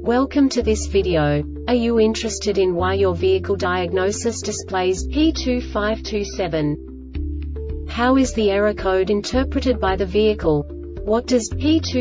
Welcome to this video. Are you interested in why your vehicle diagnosis displays P2527? How is the error code interpreted by the vehicle? What does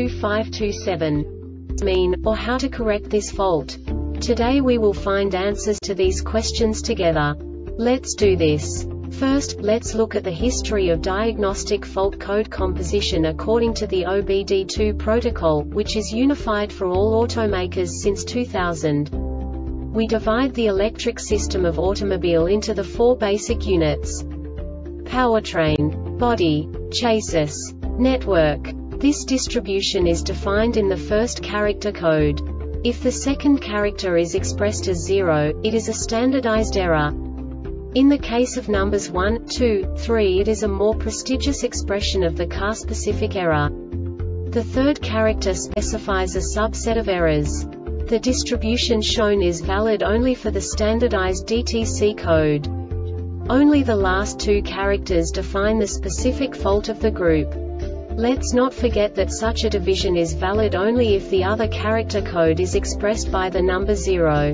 P2527 mean, or how to correct this fault? Today we will find answers to these questions together. Let's do this. First, let's look at the history of diagnostic fault code composition according to the OBD2 protocol, which is unified for all automakers since 2000. We divide the electric system of automobile into the four basic units: powertrain, body, chassis, network. This distribution is defined in the first character code. If the second character is expressed as 0, it is a standardized error. In the case of numbers 1, 2, 3, it is a more prestigious expression of the car-specific error. The third character specifies a subset of errors. The distribution shown is valid only for the standardized DTC code. Only the last two characters define the specific fault of the group. Let's not forget that such a division is valid only if the other character code is expressed by the number 0.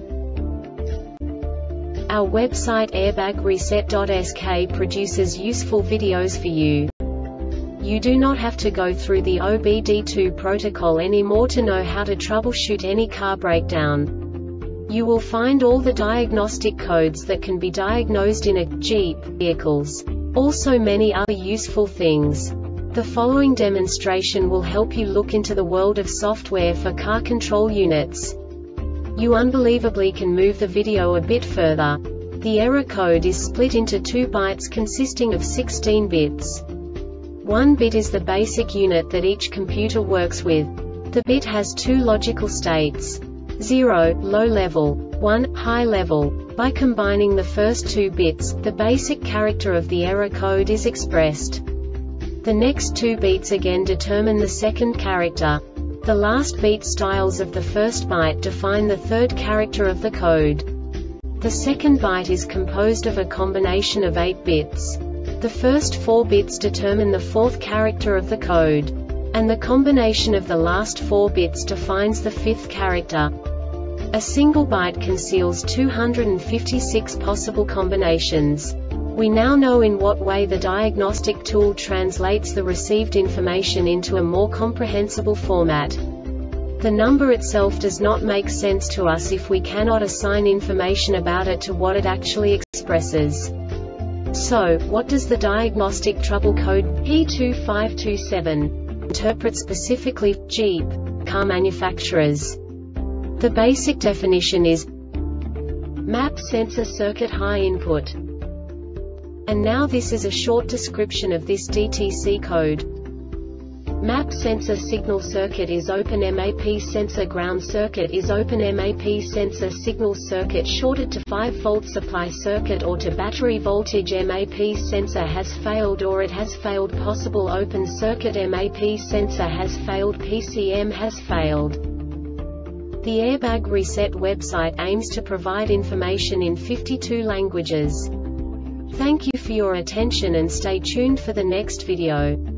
Our website airbagreset.sk produces useful videos for you. You do not have to go through the OBD2 protocol anymore to know how to troubleshoot any car breakdown. You will find all the diagnostic codes that can be diagnosed in a Jeep vehicles. Also many other useful things. The following demonstration will help you look into the world of software for car control units. You unbelievably can move the video a bit further. The error code is split into 2 bytes consisting of 16 bits. 1 bit is the basic unit that each computer works with. The bit has 2 logical states: 0, low level, 1, high level. By combining the first 2 bits, the basic character of the error code is expressed. The next 2 beats again determine the second character. The last beat styles of the first byte define the third character of the code. The second byte is composed of a combination of 8 bits. The first 4 bits determine the fourth character of the code. And the combination of the last 4 bits defines the fifth character. A single byte conceals 256 possible combinations. We now know in what way the diagnostic tool translates the received information into a more comprehensible format. The number itself does not make sense to us if we cannot assign information about it to what it actually expresses. So, what does the diagnostic trouble code P2527 interpret specifically for Jeep car manufacturers? The basic definition is map sensor circuit high input. And now this is a short description of this DTC code. Map sensor signal circuit is open. MAP sensor ground circuit is open. MAP sensor signal circuit shorted to 5-volt supply circuit or to battery voltage. MAP sensor has failed or it has failed. Possible open circuit. MAP sensor has failed. PCM has failed. The Airbag Reset website aims to provide information in 52 languages. Thank you for your attention and stay tuned for the next video.